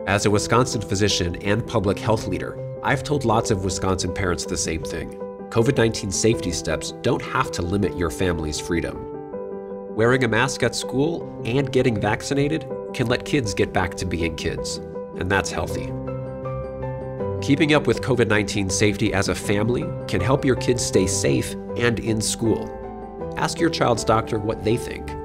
As a Wisconsin physician and public health leader, I've told lots of Wisconsin parents the same thing. COVID-19 safety steps don't have to limit your family's freedom. Wearing a mask at school and getting vaccinated can let kids get back to being kids, and that's healthy. Keeping up with COVID-19 safety as a family can help your kids stay safe and in school. Ask your child's doctor what they think.